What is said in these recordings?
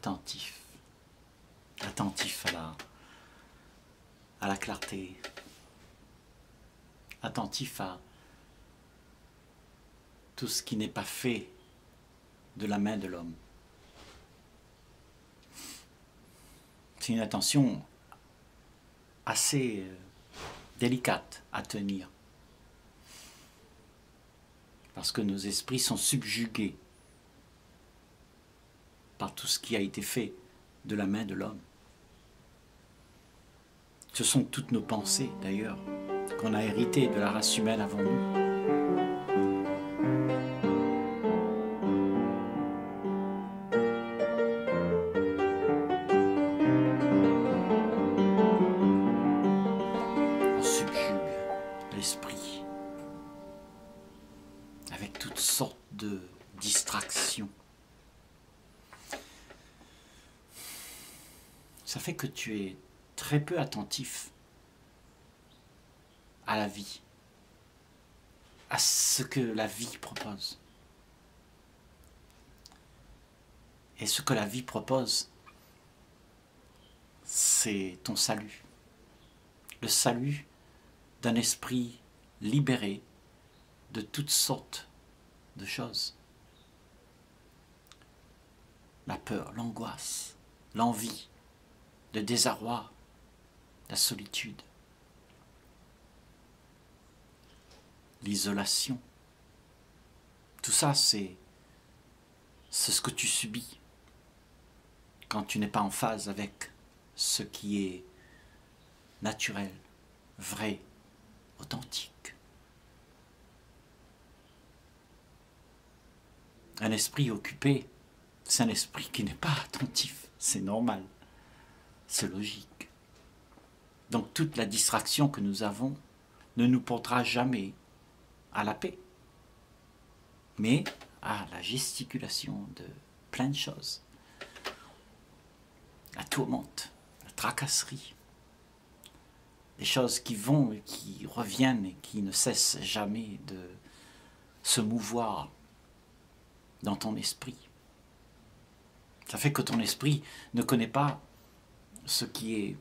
attentif, attentif à la clarté, attentif à tout ce qui n'est pas fait de la main de l'homme. C'est une attention assez délicate à tenir, parce que nos esprits sont subjugués par tout ce qui a été fait de la main de l'homme. Ce sont toutes nos pensées, d'ailleurs, qu'on a héritées de la race humaine avant nous. On subjugue l'esprit avec toutes sortes de distractions. Ça fait que tu es très peu attentif à la vie, à ce que la vie propose. Et ce que la vie propose, c'est ton salut. Le salut d'un esprit libéré de toutes sortes de choses. La peur, l'angoisse, l'envie, le désarroi, la solitude, l'isolation. Tout ça, c'est ce que tu subis quand tu n'es pas en phase avec ce qui est naturel, vrai, authentique. Un esprit occupé, c'est un esprit qui n'est pas attentif, c'est normal, c'est logique. Donc toute la distraction que nous avons ne nous portera jamais à la paix, mais à la gesticulation de plein de choses, la tourmente, la tracasserie, des choses qui vont et qui reviennent et qui ne cessent jamais de se mouvoir dans ton esprit. Ça fait que ton esprit ne connaît pas ce qui est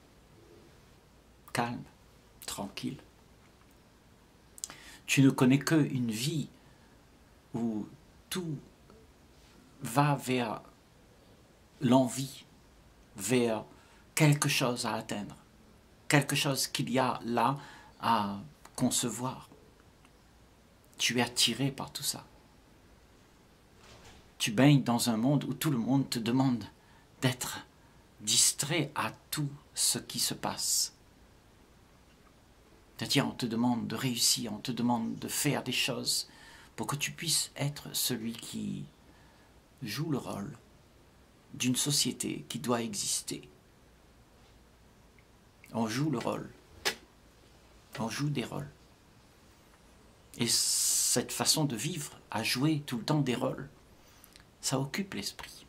calme, tranquille. Tu ne connais qu'une vie où tout va vers l'envie, vers quelque chose à atteindre, quelque chose qu'il y a là à concevoir. Tu es attiré par tout ça. Tu baignes dans un monde où tout le monde te demande d'être distrait à tout ce qui se passe. C'est-à-dire, on te demande de réussir, on te demande de faire des choses pour que tu puisses être celui qui joue le rôle d'une société qui doit exister. On joue le rôle, on joue des rôles. Et cette façon de vivre, à jouer tout le temps des rôles, ça occupe l'esprit.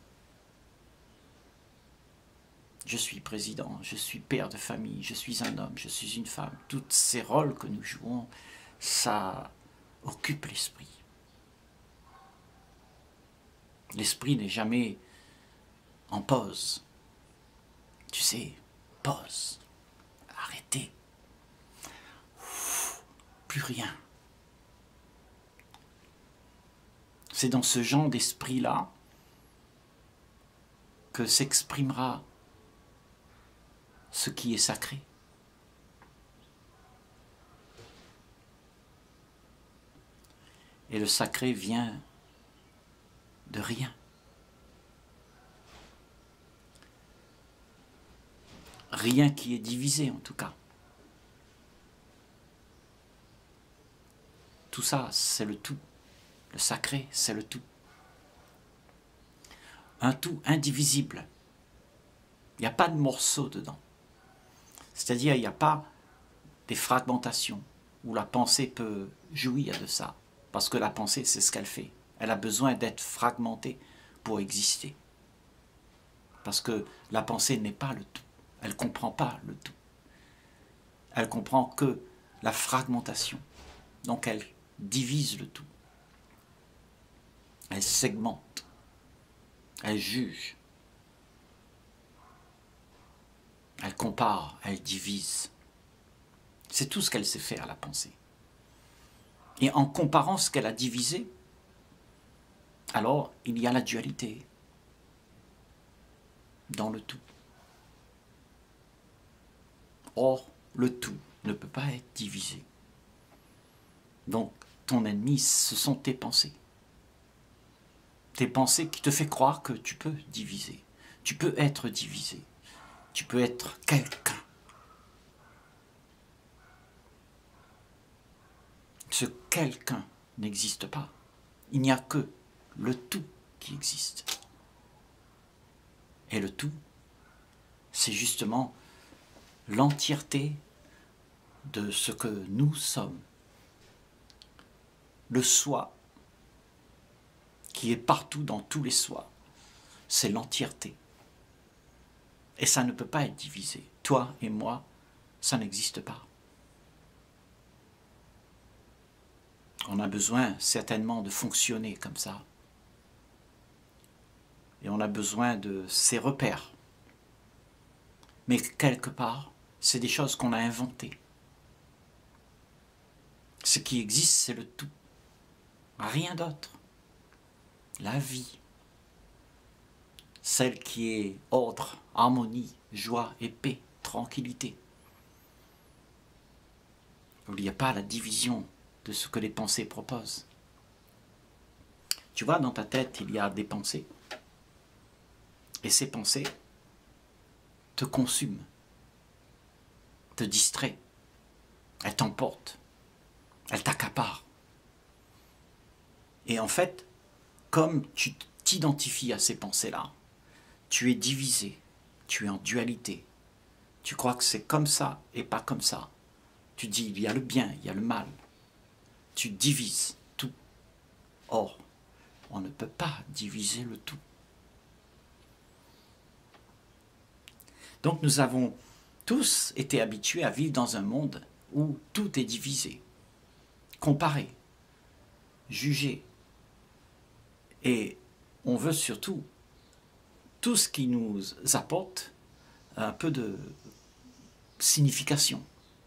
Je suis président, je suis père de famille, je suis un homme, je suis une femme. Tous ces rôles que nous jouons, ça occupe l'esprit. L'esprit n'est jamais en pause. Tu sais, pause, arrêtez. Plus rien. C'est dans ce genre d'esprit-là que s'exprimera ce qui est sacré. Et le sacré vient de rien. Rien qui est divisé en tout cas. Tout ça, c'est le tout. Le sacré, c'est le tout. Un tout indivisible. Il n'y a pas de morceaux dedans. C'est-à-dire, il n'y a pas des fragmentations où la pensée peut jouir de ça. Parce que la pensée, c'est ce qu'elle fait. Elle a besoin d'être fragmentée pour exister. Parce que la pensée n'est pas le tout. Elle ne comprend pas le tout. Elle comprend que la fragmentation. Donc elle divise le tout. Elle segmente. Elle juge. Elle compare, elle divise. C'est tout ce qu'elle sait faire, la pensée. Et en comparant ce qu'elle a divisé, alors il y a la dualité dans le tout. Or, le tout ne peut pas être divisé. Donc, ton ennemi, ce sont tes pensées. Tes pensées qui te font croire que tu peux diviser. Tu peux être divisé. Tu peux être quelqu'un. Ce quelqu'un n'existe pas. Il n'y a que le tout qui existe. Et le tout, c'est justement l'entièreté de ce que nous sommes. Le soi, qui est partout dans tous les sois, c'est l'entièreté. Et ça ne peut pas être divisé. Toi et moi, ça n'existe pas. On a besoin certainement de fonctionner comme ça. Et on a besoin de ces repères. Mais quelque part, c'est des choses qu'on a inventées. Ce qui existe, c'est le tout. Rien d'autre. La vie. Celle qui est ordre, harmonie, joie et paix, tranquillité. Il n'y a pas la division de ce que les pensées proposent. Tu vois, dans ta tête, il y a des pensées. Et ces pensées te consument, te distraient, elles t'emportent, elles t'accaparent. Et en fait, comme tu t'identifies à ces pensées-là, tu es divisé, tu es en dualité. Tu crois que c'est comme ça et pas comme ça. Tu dis, il y a le bien, il y a le mal. Tu divises tout. Or, on ne peut pas diviser le tout. Donc nous avons tous été habitués à vivre dans un monde où tout est divisé, comparé, jugé. Et on veut surtout tout ce qui nous apporte un peu de signification.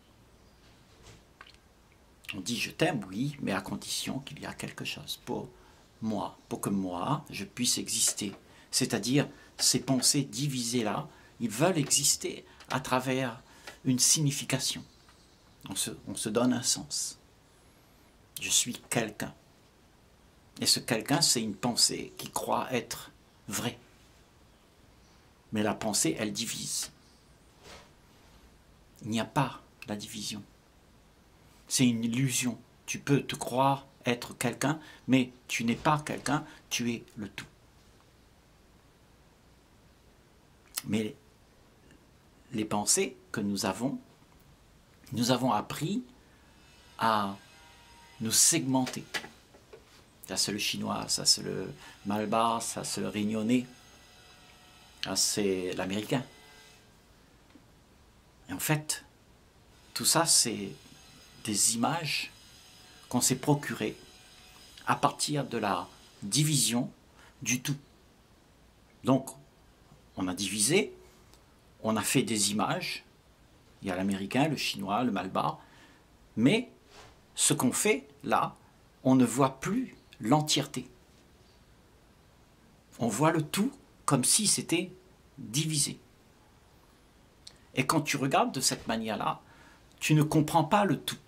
On dit je t'aime, oui, mais à condition qu'il y a quelque chose pour moi, pour que moi, je puisse exister. C'est-à-dire, ces pensées divisées-là, ils veulent exister à travers une signification. On se donne un sens. Je suis quelqu'un. Et ce quelqu'un, c'est une pensée qui croit être vraie. Mais la pensée, elle divise. Il n'y a pas la division. C'est une illusion. Tu peux te croire être quelqu'un, mais tu n'es pas quelqu'un, tu es le tout. Mais les pensées que nous avons appris à nous segmenter. Ça c'est le chinois, ça c'est le malbar, ça c'est le réunionnais, ça c'est l'américain. Et en fait, tout ça c'est des images qu'on s'est procurées à partir de la division du tout. Donc, on a divisé, on a fait des images, il y a l'américain, le chinois, le malbar, mais ce qu'on fait là, on ne voit plus l'entièreté. On voit le tout comme si c'était divisé. Et quand tu regardes de cette manière-là, tu ne comprends pas le tout.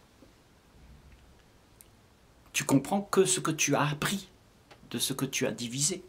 Tu comprends que ce que tu as appris de ce que tu as divisé.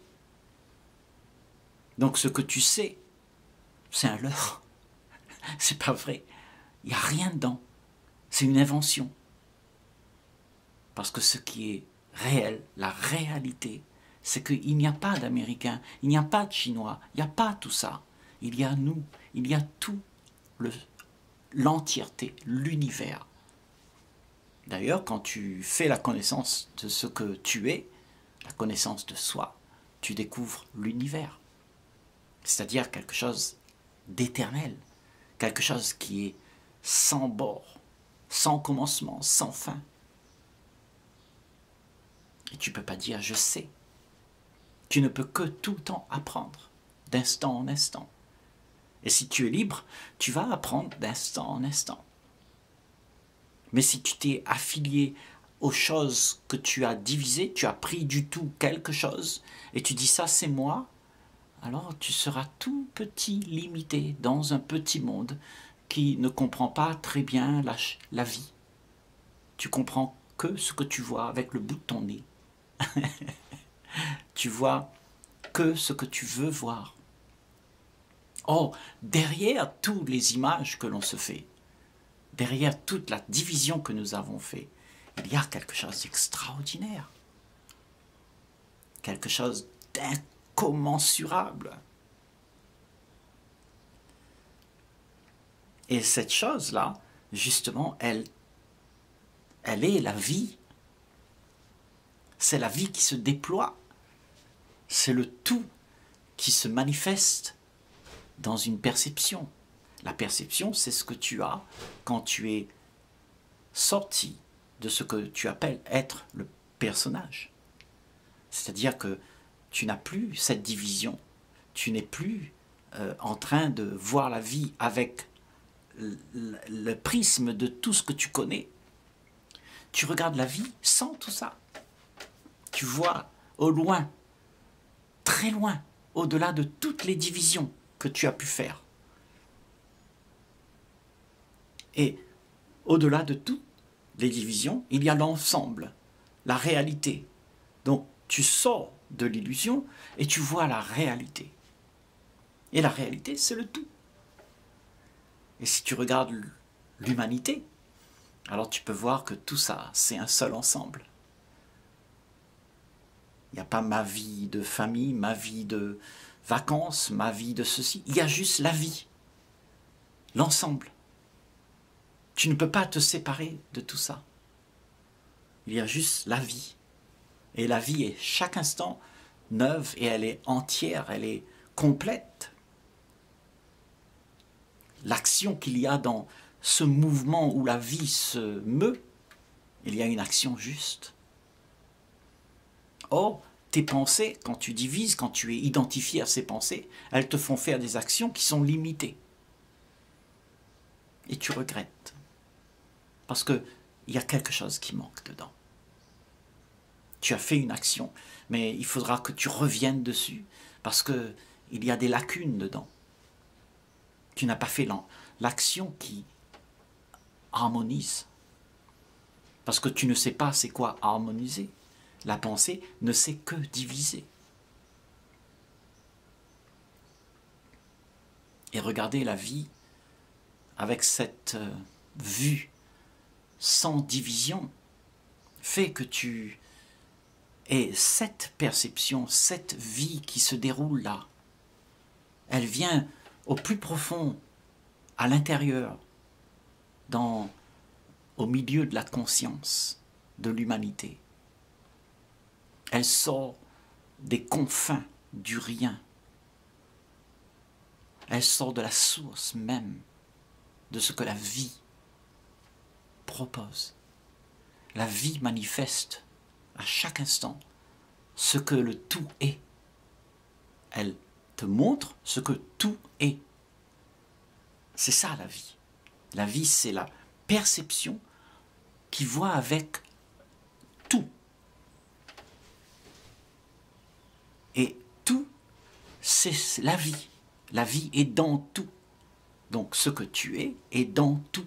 Donc ce que tu sais, c'est un leurre. C'est pas vrai. Il n'y a rien dedans. C'est une invention. Parce que ce qui est réel, la réalité, c'est qu'il n'y a pas d'Américains, il n'y a pas de Chinois, il n'y a pas tout ça. Il y a nous, il y a tout l'entièreté, l'univers. D'ailleurs, quand tu fais la connaissance de ce que tu es, la connaissance de soi, tu découvres l'univers. C'est-à-dire quelque chose d'éternel, quelque chose qui est sans bord, sans commencement, sans fin. Et tu ne peux pas dire je sais. Tu ne peux que tout le temps apprendre, d'instant en instant. Et si tu es libre, tu vas apprendre d'instant en instant. Mais si tu t'es affilié aux choses que tu as divisées, tu as pris du tout quelque chose, et tu dis ça c'est moi, alors tu seras tout petit, limité, dans un petit monde qui ne comprend pas très bien la vie. Tu comprends que ce que tu vois avec le bout de ton nez. Tu vois que ce que tu veux voir. Oh, derrière toutes les images que l'on se fait, derrière toute la division que nous avons fait, il y a quelque chose d'extraordinaire. Quelque chose d'incommensurable. Et cette chose-là, justement, elle est la vie. C'est la vie qui se déploie. C'est le tout qui se manifeste dans une perception. La perception, c'est ce que tu as quand tu es sorti de ce que tu appelles être le personnage. C'est-à-dire que tu n'as plus cette division. Tu n'es plus en train de voir la vie avec le prisme de tout ce que tu connais. Tu regardes la vie sans tout ça. Tu vois au loin, très loin, au-delà de toutes les divisions que tu as pu faire. Et au-delà de toutes les divisions, il y a l'ensemble, la réalité. Donc tu sors de l'illusion et tu vois la réalité. Et la réalité, c'est le tout. Et si tu regardes l'humanité, alors tu peux voir que tout ça, c'est un seul ensemble. Il n'y a pas ma vie de famille, ma vie de vacances, ma vie de ceci. Il y a juste la vie, l'ensemble. Tu ne peux pas te séparer de tout ça. Il y a juste la vie. Et la vie est chaque instant neuve et elle est entière, elle est complète. L'action qu'il y a dans ce mouvement où la vie se meut, il y a une action juste. Or, tes pensées, quand tu divises, quand tu es identifié à ces pensées, elles te font faire des actions qui sont limitées. Et tu regrettes. Parce qu'il y a quelque chose qui manque dedans. Tu as fait une action, mais il faudra que tu reviennes dessus, parce qu'il y a des lacunes dedans. Tu n'as pas fait l'action qui harmonise. Parce que tu ne sais pas c'est quoi harmoniser. La pensée ne sait que diviser. Et regarder la vie avec cette vue sans division fait que tu aies cette perception, cette vie qui se déroule là. Elle vient au plus profond, à l'intérieur, au milieu de la conscience de l'humanité. Elle sort des confins du rien. Elle sort de la source même de ce que la vie propose. La vie manifeste à chaque instant ce que le tout est. Elle te montre ce que tout est. C'est ça la vie. La vie, c'est la perception qui voit avec tout. Et tout, c'est la vie. La vie est dans tout. Donc ce que tu es est dans tout.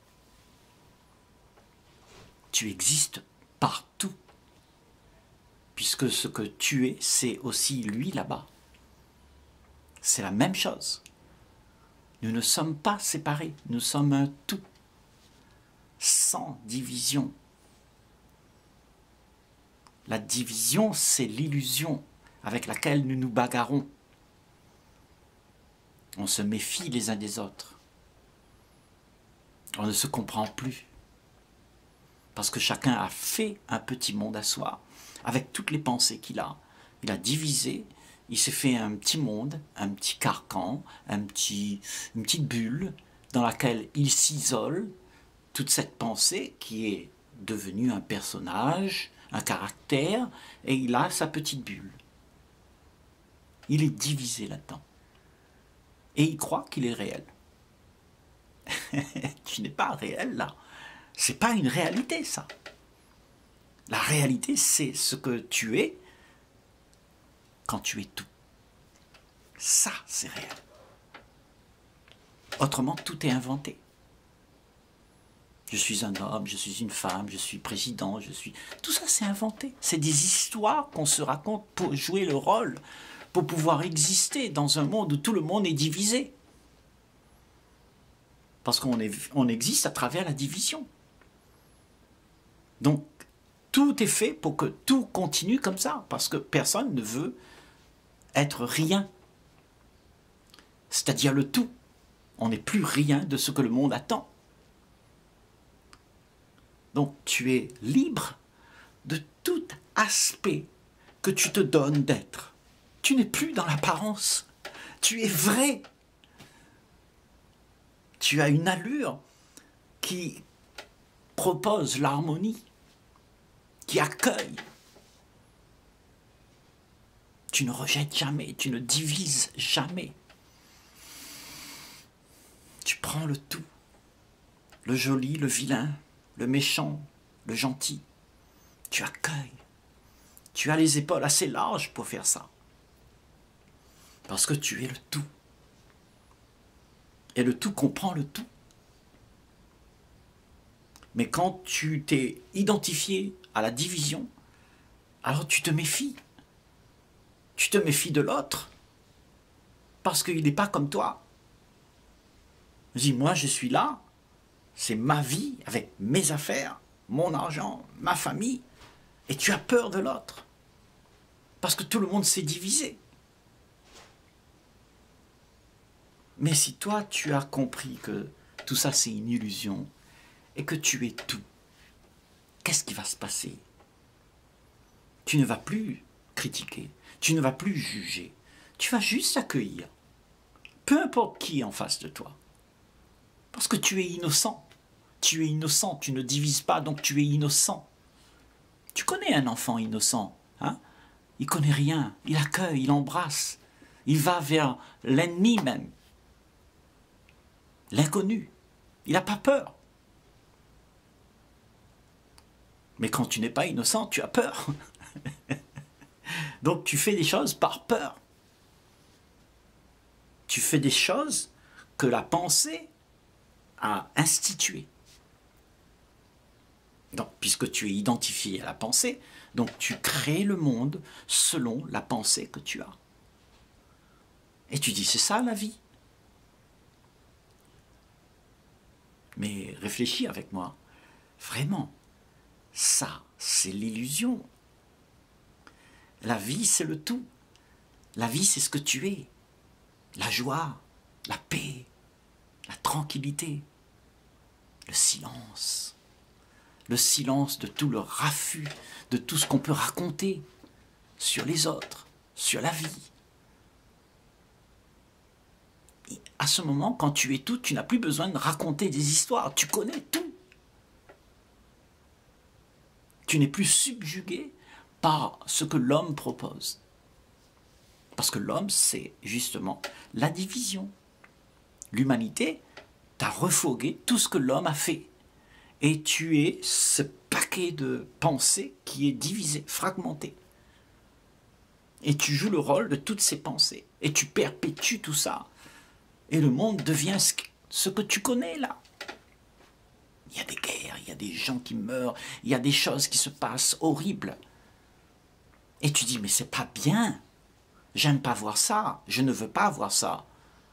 Tu existes partout. Puisque ce que tu es, c'est aussi lui là-bas. C'est la même chose. Nous ne sommes pas séparés, nous sommes un tout. Sans division. La division, c'est l'illusion avec laquelle nous nous bagarrons. On se méfie les uns des autres. On ne se comprend plus. Parce que chacun a fait un petit monde à soi, avec toutes les pensées qu'il a. Il a divisé, il s'est fait un petit monde, un petit carcan, une petite bulle dans laquelle il s'isole. Toute cette pensée qui est devenue un personnage, un caractère, et il a sa petite bulle. Il est divisé là-dedans. et il croit qu'il est réel. Tu n'es pas réel là. C'est pas une réalité ça. La réalité, c'est ce que tu es quand tu es tout. Ça, c'est réel. Autrement, tout est inventé. Je suis un homme, je suis une femme, je suis président, je suis... Tout ça, c'est inventé. C'est des histoires qu'on se raconte pour jouer le rôle, pour pouvoir exister dans un monde où tout le monde est divisé. Parce qu'on existe à travers la division. Donc, tout est fait pour que tout continue comme ça, parce que personne ne veut être rien. C'est-à-dire le tout. On n'est plus rien de ce que le monde attend. Donc, tu es libre de tout aspect que tu te donnes d'être. Tu n'es plus dans l'apparence. Tu es vrai. Tu as une allure qui propose l'harmonie, qui accueille. Tu ne rejettes jamais, tu ne divises jamais. Tu prends le tout, le joli, le vilain, le méchant, le gentil. Tu accueilles. Tu as les épaules assez larges pour faire ça. Parce que tu es le tout. Et le tout comprend le tout. Mais quand tu t'es identifié à la division, alors tu te méfies. Tu te méfies de l'autre. Parce qu'il n'est pas comme toi. Dis, moi je suis là, c'est ma vie avec mes affaires, mon argent, ma famille. Et tu as peur de l'autre. Parce que tout le monde s'est divisé. Mais si toi tu as compris que tout ça c'est une illusion et que tu es tout, qu'est-ce qui va se passer? Tu ne vas plus critiquer, tu ne vas plus juger, tu vas juste accueillir. Peu importe qui est en face de toi. Parce que tu es innocent. Tu es innocent, tu ne divises pas, donc tu es innocent. Tu connais un enfant innocent, hein? Il connaît rien, il accueille, il embrasse. Il va vers l'ennemi même. L'inconnu. Il n'a pas peur. Mais quand tu n'es pas innocent, tu as peur. Donc tu fais des choses par peur. Tu fais des choses que la pensée a instituées. Donc, puisque tu es identifié à la pensée, donc tu crées le monde selon la pensée que tu as. Et tu dis, c'est ça la vie. Mais réfléchis avec moi. Vraiment, ça, c'est l'illusion. La vie, c'est le tout. La vie, c'est ce que tu es. La joie, la paix, la tranquillité, le silence. Le silence de tout le raffut, de tout ce qu'on peut raconter sur les autres, sur la vie. Et à ce moment, quand tu es tout, tu n'as plus besoin de raconter des histoires, tu connais tout. Tu n'es plus subjugué par ce que l'homme propose. Parce que l'homme, c'est justement la division. L'humanité t'a refogué tout ce que l'homme a fait. Et tu es ce paquet de pensées qui est divisé, fragmenté. Et tu joues le rôle de toutes ces pensées. Et tu perpétues tout ça. Et le monde devient ce que tu connais là. Il y a des guerres, il y a des gens qui meurent, il y a des choses qui se passent horribles. Et tu dis, mais c'est pas bien. J'aime pas voir ça. Je ne veux pas voir ça.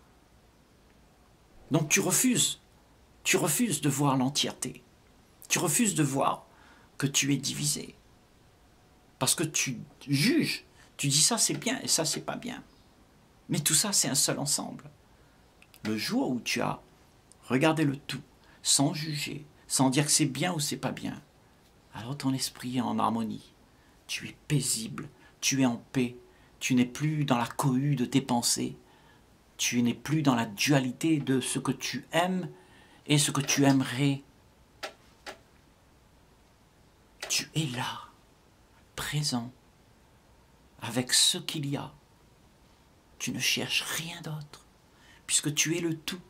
Donc tu refuses. Tu refuses de voir l'entièreté. Tu refuses de voir que tu es divisé. Parce que tu juges. Tu dis ça c'est bien et ça c'est pas bien. Mais tout ça c'est un seul ensemble. Le jour où tu as regardé le tout, sans juger, sans dire que c'est bien ou c'est pas bien, alors ton esprit est en harmonie. Tu es paisible, tu es en paix, tu n'es plus dans la cohue de tes pensées, tu n'es plus dans la dualité de ce que tu aimes et ce que tu aimerais. Tu es là, présent, avec ce qu'il y a. Tu ne cherches rien d'autre, puisque tu es le tout.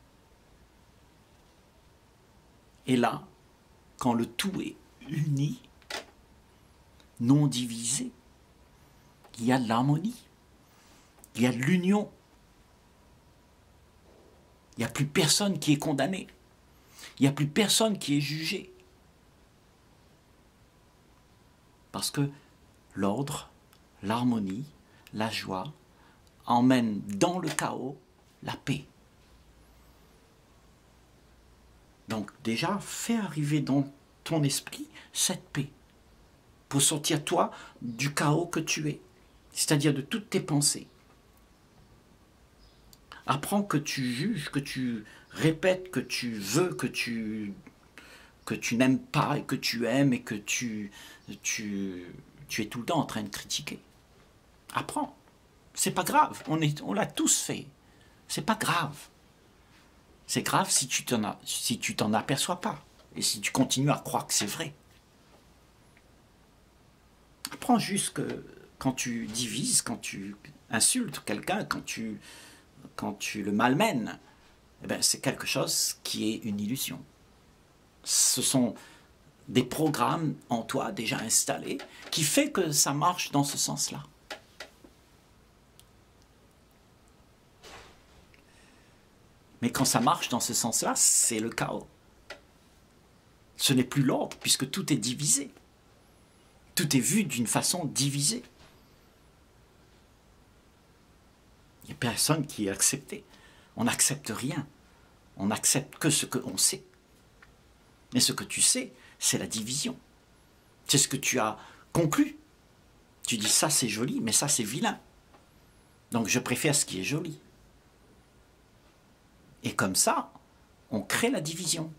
Et là, quand le tout est uni, non divisé, il y a de l'harmonie, il y a de l'union. Il n'y a plus personne qui est condamné. Il n'y a plus personne qui est jugé. Parce que l'ordre, l'harmonie, la joie emmènent dans le chaos la paix. Donc déjà, fais arriver dans ton esprit cette paix pour sortir toi du chaos que tu es, c'est-à-dire de toutes tes pensées. Apprends que tu juges, que tu répètes, que tu veux, que tu n'aimes pas et que tu aimes et que tu es tout le temps en train de critiquer. Apprends. C'est pas grave. On l'a tous fait. C'est pas grave. C'est grave si tu t'en aperçois pas et si tu continues à croire que c'est vrai. Apprends juste que quand tu divises, quand tu insultes quelqu'un, quand tu le malmènes, eh ben, c'est quelque chose qui est une illusion. Ce sont des programmes en toi déjà installés qui fait que ça marche dans ce sens-là. Mais quand ça marche dans ce sens-là, c'est le chaos. Ce n'est plus l'ordre puisque tout est divisé. Tout est vu d'une façon divisée. Il n'y a personne qui est accepté. On n'accepte rien. On n'accepte que ce qu'on sait. Mais ce que tu sais, c'est la division. C'est ce que tu as conclu. Tu dis ça c'est joli, mais ça c'est vilain. Donc je préfère ce qui est joli. Et comme ça, on crée la division.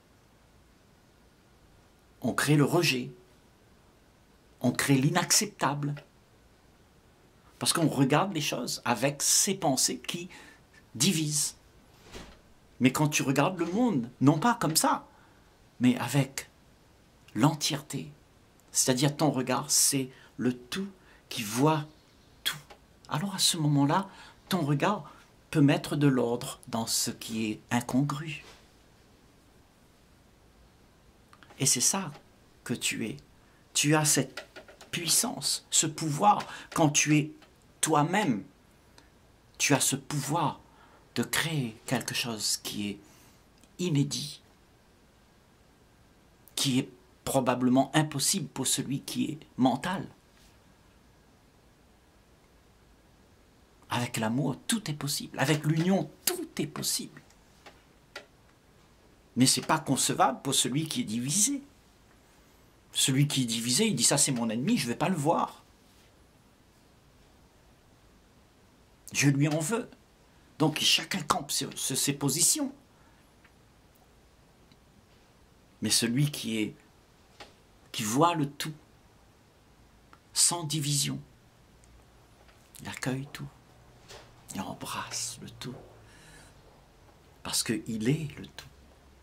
On crée le rejet. On crée l'inacceptable. Parce qu'on regarde les choses avec ces pensées qui divisent. Mais quand tu regardes le monde, non pas comme ça, mais avec l'entièreté, c'est-à-dire ton regard, c'est le tout qui voit tout. Alors à ce moment-là, ton regard peut mettre de l'ordre dans ce qui est incongru. Et c'est ça que tu es. Tu as cette puissance, ce pouvoir, quand tu es toi-même, tu as ce pouvoir de créer quelque chose qui est inédit, qui est probablement impossible pour celui qui est mental. Avec l'amour, tout est possible. Avec l'union, tout est possible. Mais ce n'est pas concevable pour celui qui est divisé. Celui qui est divisé, il dit ça c'est mon ennemi, je ne vais pas le voir. Je lui en veux. Donc chacun campe sur ses positions. Mais celui qui voit le tout, sans division, il accueille tout. Il embrasse le tout. Parce qu'il est le tout.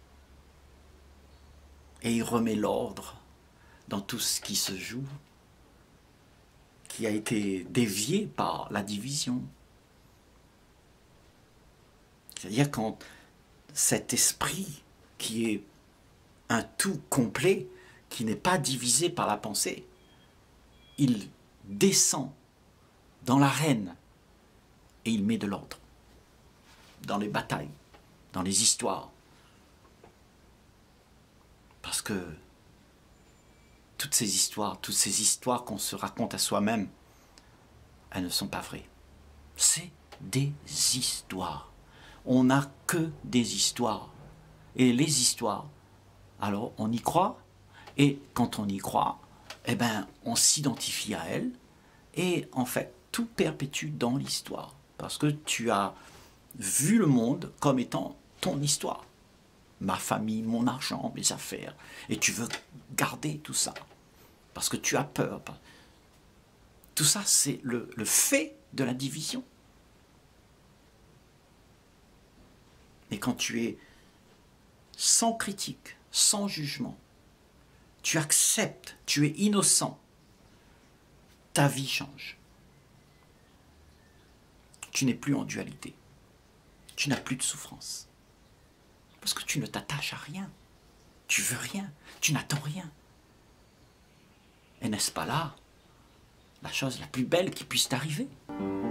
Et il remet l'ordre dans tout ce qui se joue, qui a été dévié par la division. C'est-à-dire quand cet esprit qui est un tout complet, qui n'est pas divisé par la pensée, il descend dans l'arène et il met de l'ordre dans les batailles, dans les histoires. Parce que toutes ces histoires qu'on se raconte à soi-même, elles ne sont pas vraies. C'est des histoires. On n'a que des histoires. Et les histoires, alors on y croit, et quand on y croit, eh ben, on s'identifie à elles, et en fait, tout perpétue dans l'histoire. Parce que tu as vu le monde comme étant ton histoire. Ma famille, mon argent, mes affaires. Et tu veux garder tout ça. Parce que tu as peur. Tout ça, c'est le fait de la division. Et quand tu es sans critique, sans jugement, tu acceptes, tu es innocent, ta vie change. Tu n'es plus en dualité. tu n'as plus de souffrance. Parce que tu ne t'attaches à rien. Tu veux rien. Tu n'attends rien. Et n'est-ce pas là la chose la plus belle qui puisse t'arriver?